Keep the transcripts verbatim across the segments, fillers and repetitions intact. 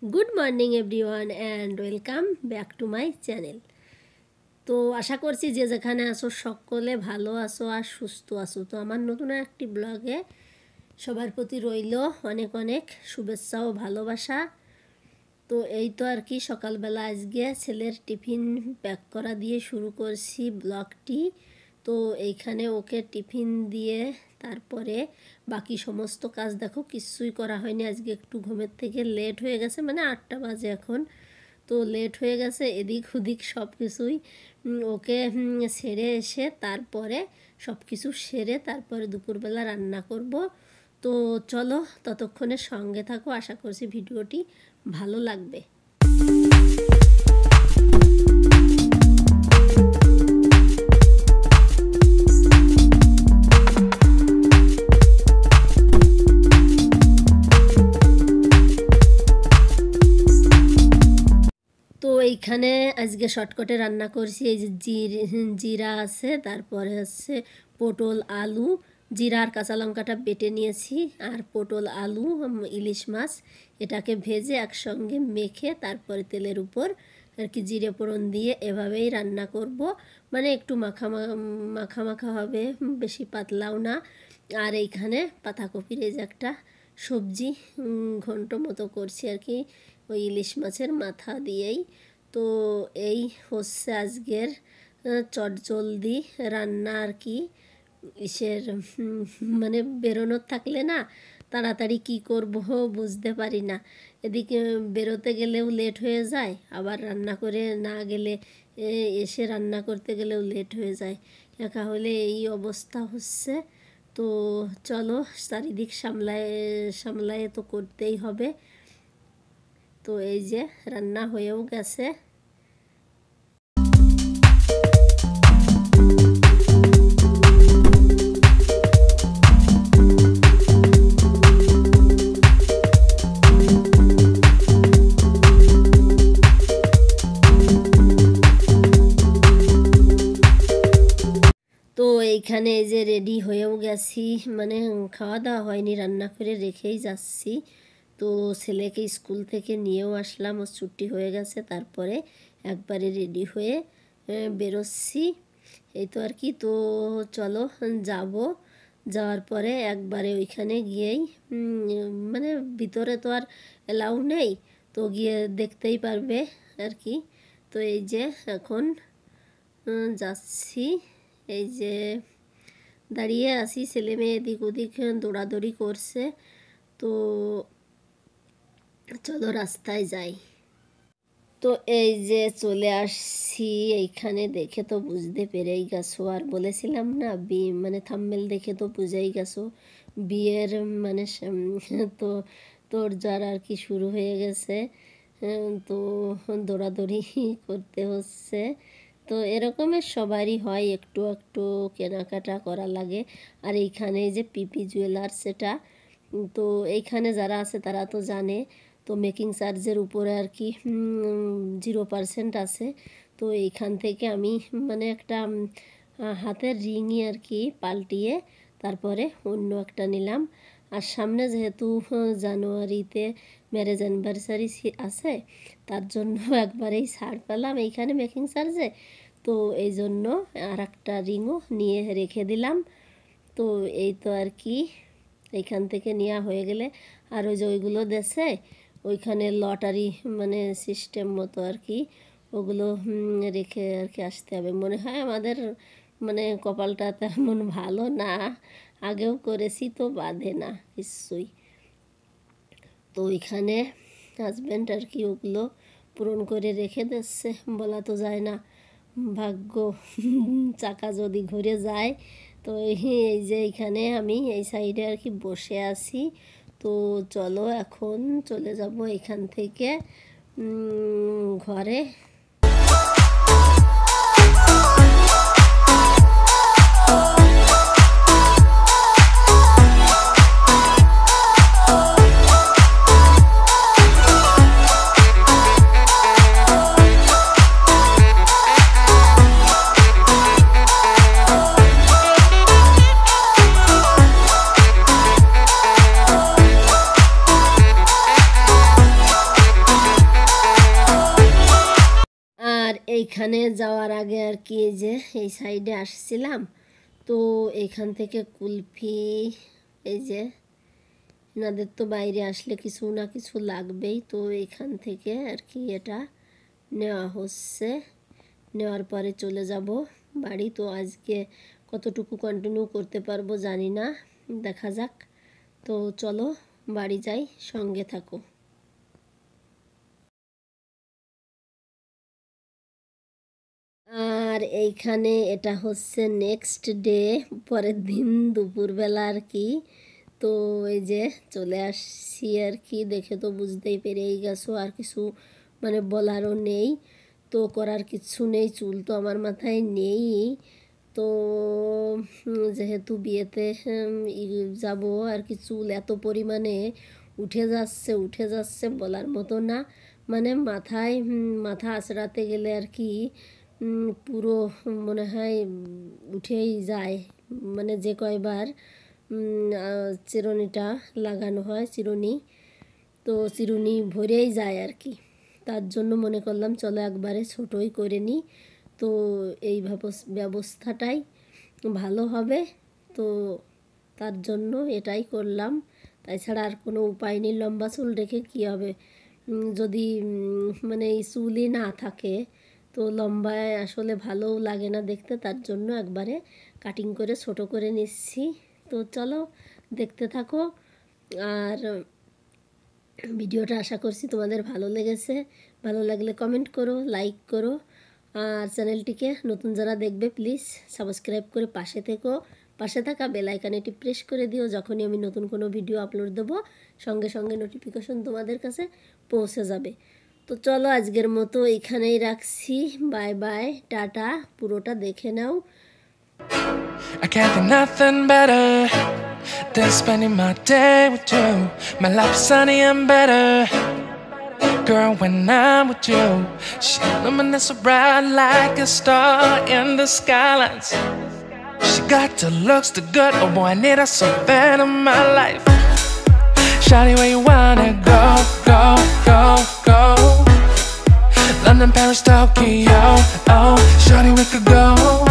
Good morning everyone and welcome back to my channel. তো আশা করছি যে যেখানে আসো সকলে ভালো আসো আর সুস্থ আসো। তো আমার নতুন একটি ব্লগে সবার প্রতি রইল অনেক অনেক শুভেচ্ছা ও ভালোবাসা। তো এই তো আর কি সকালবেলা আজকে ছেলের টিফিন প্যাক করা দিয়ে শুরু করছি ব্লগটি। তো এইখানে ওকে টিফিন দিয়ে তারপরে বাকি সমস্ত কাজ দেখো কিছুই করা হয়নি। আজকে একটু ঘুমের থেকে লেট হয়ে গেছে, মানে আটটা বাজে এখন, তো লেট হয়ে গেছে। এদিক ওদিক সব কিছুই ওকে সেরে এসে তারপরে সব কিছু সেরে তারপরে দুপুরবেলা রান্না করব। তো চলো ততক্ষণে সঙ্গে থাকো, আশা করছি ভিডিওটি ভালো লাগবে। তো এইখানে আজকে শর্টকাটে রান্না করছি। এই যে জিরা আছে, তারপরে হচ্ছে পটল আলু, জিরা আর কাঁচা লঙ্কাটা বেটে নিয়েছি, আর পটল আলু ইলিশ মাছ এটাকে ভেজে একসঙ্গে মেখে তারপরে তেলের উপর আর কি জিরে ফোড়ন দিয়ে এভাবেই রান্না করব। মানে একটু মাখা মাখা মাখা হবে, বেশি পাতলাও না। আর এইখানে পাতাকপির এই যে একটা সবজি ঘন্ট মতো করছি আর কি, ওই ইলিশ মাছের মাথা দিয়েই। তো এই হচ্ছে আজকের চটজলদি রান্না আর কি। ইসের মানে বেরোনোর থাকলে না তাড়াতাড়ি কি করব বুঝতে পারি না। এদিকে বেরোতে গেলেও লেট হয়ে যায়, আবার রান্না করে না গেলে এসে রান্না করতে গেলেও লেট হয়ে যায়। একা হলে এই অবস্থা হচ্ছে। তো চলো চারিদিক সামলায় সামলায় তো করতেই হবে। তো এই যে রান্না হয়েও গেছে। তো এইখানে এই যে রেডি হয়েও গেছি, মানে খাওয়া দাওয়া হয়নি, রান্না করে রেখেই যাচ্ছি। তো ছেলেকে স্কুল থেকে নিয়েও আসলাম, ও ছুটি হয়ে গেছে, তারপরে একবারে রেডি হয়ে বেরোচ্ছি এই তো আর কি। তো চলো যাব, যাওয়ার পরে একবারে ওইখানে গিয়েই মানে ভিতরে তো আর এলাউ নেই, তো গিয়ে দেখতেই পারবে আর কি। তো এই যে এখন যাচ্ছি, এই যে দাঁড়িয়ে আছি, ছেলে মেয়ে এদিক ওদিক দৌড়াদৌড়ি করছে। তো চলো রাস্তায় যাই। তো এই যে চলে আসছি এইখানে, দেখে তো বুঝতে পেরেই গেছো, আর বলেছিলাম না বি মানে থাম্বনেল দেখে তো বুঝেই গেছো বিয়ের মানে তো তোর যার আর কি শুরু হয়ে গেছে। তো দৌড়াদৌড়ি করতে হচ্ছে। তো এরকমের সবারই হয়, একটু একটু কেনাকাটা করা লাগে। আর এইখানে যে পিপি জুয়েলার্স, সেটা তো এইখানে যারা আছে তারা তো জানে। তো মেকিং চার্জের উপরে আর কি জিরো পারসেন্ট আছে। তো এইখান থেকে আমি মানে একটা হাতের রিংই আর কি পাল্টিয়ে তারপরে অন্য একটা নিলাম। আর সামনে যেহেতু জানুয়ারিতে ম্যারেজ অ্যানিভার্সারি আছে, তার জন্য একবারেই ছাড় পেলাম এইখানে মেকিং চার্জে। তো এই জন্য আর একটা রিংও নিয়ে রেখে দিলাম। তো এই তো আর কি, এইখান থেকে নেওয়া হয়ে গেলে আর ওই যে ওইগুলো দেশে ওইখানে লটারি মানে সিস্টেম মতো আর কি, ওগুলো রেখে আর কি আসতে হবে। মনে হয় আমাদের মানে কপালটা তেমন ভালো না, আগেও করেছি তো বাঁধে না কিছুই। তো ওইখানে হাজব্যান্ড আর কি ওগুলো পূরণ করে রেখে দিচ্ছে, বলা তো যায় না, ভাগ্য চাকা যদি ঘুরে যায়। তো এই যে এইখানে আমি এই সাইডে আর কি বসে আছি। তো চলো এখন চলে যাব এখান থেকে ঘরে। এইখানে যাওয়ার আগে আর কি এই যে এই সাইডে আসছিলাম, তো এখান থেকে কুলফি, এই যে এনাদের তো বাইরে আসলে কিছু না কিছু লাগবেই, তো এখান থেকে আর কি এটা নেওয়া হচ্ছে। নেওয়ার পরে চলে যাব বাড়ি। তো আজকে কতটুকু কন্টিনিউ করতে পারবো জানি না, দেখা যাক। তো চলো বাড়ি যাই, সঙ্গে থাকো। আর এইখানে এটা হচ্ছে নেক্সট ডে, পরের দিন দুপুরবেলা আর কি। তো এই যে চলে আসছি আর কি, দেখে তো বুঝতেই পেরেই গেছো, আর কিছু মানে বলারও নেই, তো করার কিছু নেই। চুল তো আমার মাথায় নেই, তো যেহেতু বিয়েতে যাব আর কি, চুল এত পরিমাণে উঠে যাচ্ছে উঠে যাচ্ছে বলার মতো না। মানে মাথায় মাথা আঁচড়াতে গেলে আর কি পুরো মনে হয় উঠেই যায়, মানে যে কয়বার চিরুনিটা লাগানো হয় চিরুনি, তো চিরুনি ভরেই যায় আর কি। তার জন্য মনে করলাম চলো একবারে ছোটোই করে নিই, তো এই ব্যবস্থাটাই ভালো হবে, তো তার জন্য এটাই করলাম। তাছাড়া আর কোনো উপায় নেই, লম্বা চুল রেখে কী হবে, যদি মানে এই চুলই না থাকে তো লম্বায় আসলে ভালোও লাগে না দেখতে, তার জন্য একবারে কাটিং করে ছোট করে নিচ্ছি। তো চলো দেখতে থাকো, আর ভিডিওটা আশা করছি তোমাদের ভালো লেগেছে। ভালো লাগলে কমেন্ট করো, লাইক করো, আর চ্যানেলটিকে নতুন যারা দেখবে প্লিজ সাবস্ক্রাইব করে পাশে থেকো। পাশে থাকা বেল আইকনটি প্রেস করে দিও, যখনই আমি নতুন কোনো ভিডিও আপলোড দেবো সঙ্গে সঙ্গে নোটিফিকেশন তোমাদের কাছে পৌঁছে যাবে। তো চলো আজকের মতো এখানেই রাখছি, বাই বাই, টাটা। পুরোটা দেখে নাও। I can't think nothing better than spending my day with you. My life's sunny and better, girl, when I'm with you. She luminous so bright like a star in the skylines. She got the looks, the good, oh boy, I need her so bad in my life. Shawty, where you wanna go, go, go, go? London, Paris, Tokyo, oh, shawty, we could go.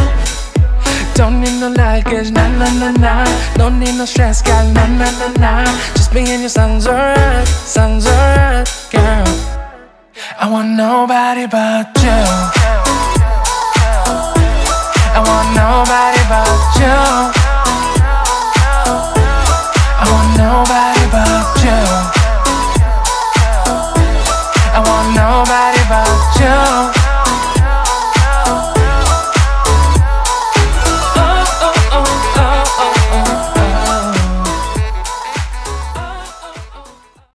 Don't need no luggage, nah, nah, nah, nah. Don't need no stress, girl, nah, nah, nah, nah. Just me and you sounds alright, sounds alright, girl. I want nobody but you. I want nobody but you.